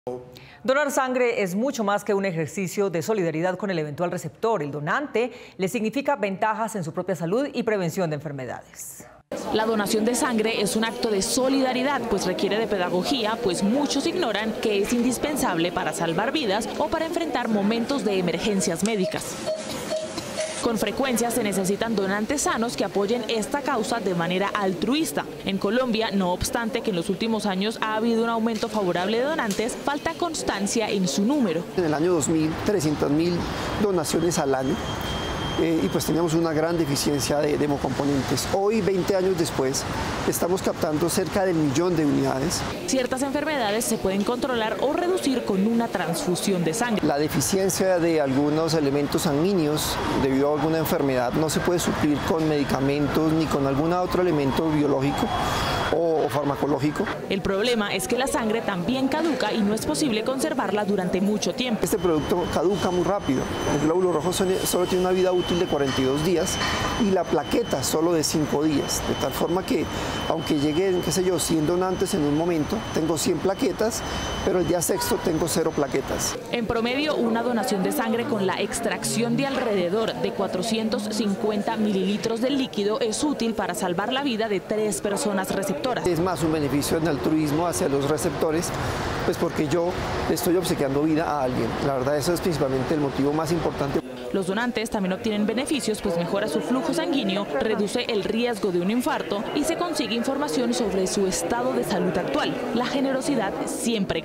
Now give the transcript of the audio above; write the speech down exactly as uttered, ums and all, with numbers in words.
Donar sangre es mucho más que un ejercicio de solidaridad con el eventual receptor. El donante le significa ventajas en su propia salud y prevención de enfermedades. La donación de sangre es un acto de solidaridad, pues requiere de pedagogía, pues muchos ignoran que es indispensable para salvar vidas o para enfrentar momentos de emergencias médicas. Con frecuencia se necesitan donantes sanos que apoyen esta causa de manera altruista. En Colombia, no obstante que en los últimos años ha habido un aumento favorable de donantes, falta constancia en su número. En el año dos mil, trescientas mil donaciones al año. Eh, y pues teníamos una gran deficiencia de, de hemocomponentes. Hoy, veinte años después, estamos captando cerca del millón de unidades. Ciertas enfermedades se pueden controlar o reducir con una transfusión de sangre. La deficiencia de algunos elementos sanguíneos debido a alguna enfermedad no se puede suplir con medicamentos ni con algún otro elemento biológico o, o farmacológico. El problema es que la sangre también caduca y no es posible conservarla durante mucho tiempo. Este producto caduca muy rápido. El glóbulo rojo solo tiene una vida útil de cuarenta y dos días y la plaqueta solo de cinco días, de tal forma que aunque lleguen, qué sé yo, cien donantes en un momento, tengo cien plaquetas, pero el día sexto tengo cero plaquetas. En promedio, una donación de sangre con la extracción de alrededor de cuatrocientos cincuenta mililitros del líquido es útil para salvar la vida de tres personas receptoras. Es más un beneficio en altruismo hacia los receptores, pues porque yo le estoy obsequiando vida a alguien. La verdad, eso es principalmente el motivo más importante. Los donantes también obtienen beneficios, pues mejora su flujo sanguíneo, reduce el riesgo de un infarto y se consigue información sobre su estado de salud actual. La generosidad siempre